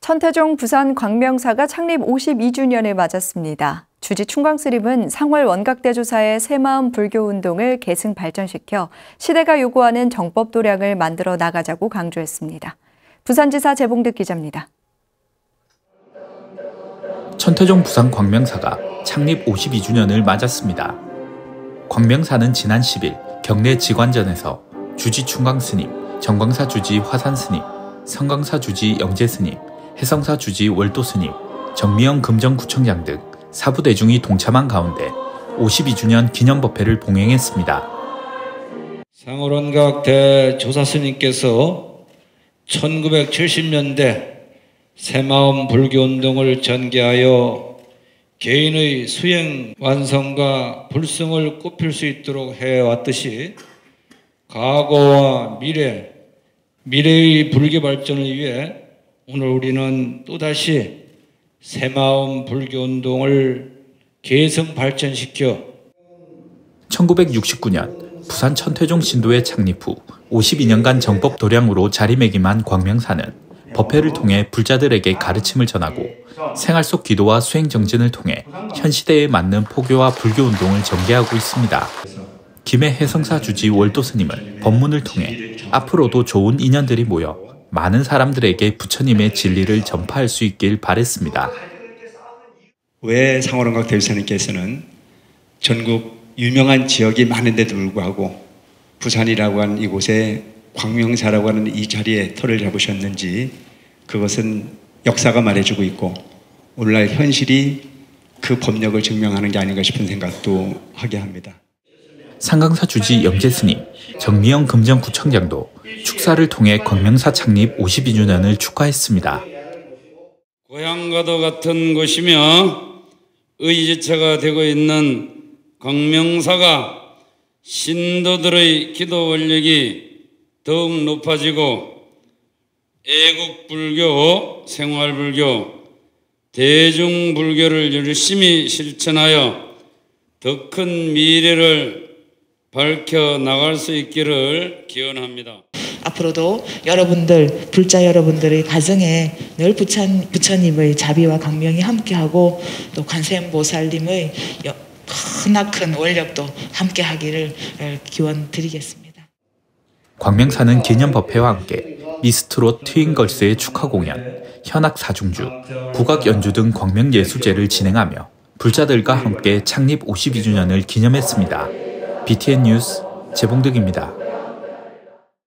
천태종 부산 광명사가 창립 52주년을 맞았습니다. 주지 충광스님은 상월 원각대조사의 새마음 불교운동을 계승 발전시켜 시대가 요구하는 정법 도량을 만들어 나가자고 강조했습니다. 부산지사 재봉득 기자입니다. 천태종 부산 광명사가 창립 52주년을 맞았습니다. 광명사는 지난 10일 경내 직관전에서 주지 충광스님, 정광사 주지 화산스님, 성광사 주지 영재스님, 해성사 주지 월도스님, 정미영 금정구청장 등 사부대중이 동참한 가운데 52주년 기념법회를 봉행했습니다. 상월원각 대조사스님께서 1970년대 새마음 불교운동을 전개하여 개인의 수행 완성과 불성을 꼽힐 수 있도록 해왔듯이 과거와 미래의 불교 발전을 위해 오늘 우리는 또다시 새마음 불교운동을 계승 발전시켜 1969년 부산 천태종 신도의 창립 후 52년간 정법 도량으로 자리매김한 광명사는 법회를 통해 불자들에게 가르침을 전하고 생활 속 기도와 수행 정진을 통해 현 시대에 맞는 포교와 불교운동을 전개하고 있습니다. 김해 해성사 주지 월도스님은 법문을 통해 앞으로도 좋은 인연들이 모여 많은 사람들에게 부처님의 진리를 전파할 수 있길 바랬습니다. 왜 상월원각 대조사님께서는 전국 유명한 지역이 많은데도 불구하고 부산이라고 하는 이곳에 광명사라고 하는 이 자리에 터를 잡으셨는지 그것은 역사가 말해주고 있고 오늘날 현실이 그 법력을 증명하는 게 아닌가 싶은 생각도 하게 합니다. 상강사 주지 영재스님, 정미영 금정구청장도 축사를 통해 광명사 창립 52주년을 축하했습니다. 고향과도 같은 곳이며 의지처가 되고 있는 광명사가 신도들의 기도 원력이 더욱 높아지고 애국불교, 생활불교, 대중불교를 열심히 실천하여 더 큰 미래를 밝혀 나갈 수 있기를 기원합니다. 앞으로도 여러분들, 불자 여러분들의 가정에 늘 부처님의 자비와 광명이 함께하고 또 관세음보살님의 크나큰 원력도 함께하기를 기원드리겠습니다. 광명사는 기념법회와 함께 미스트롯 트윈걸스의 축하 공연, 현악 사중주, 국악 연주 등 광명예술제를 진행하며 불자들과 함께 창립 52주년을 기념했습니다. BTN 뉴스 재봉득입니다.